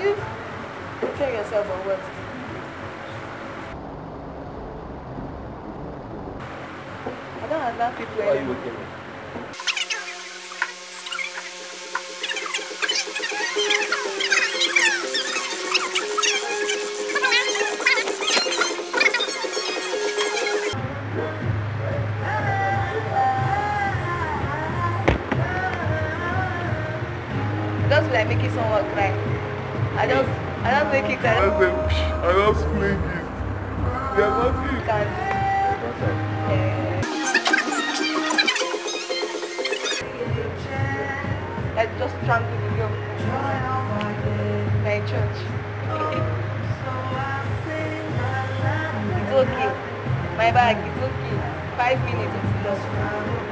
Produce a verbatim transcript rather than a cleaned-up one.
you tell yourself or what? I don't allow people Why are you anymore. waking me? Just like making someone cry. I just, I just make it cry. I said, I just playing it. They are not it. Can't. What's up? Yeah. Like just strangle the girl. Like church. It's okay. My bag, it's okay. Five minutes, it's enough.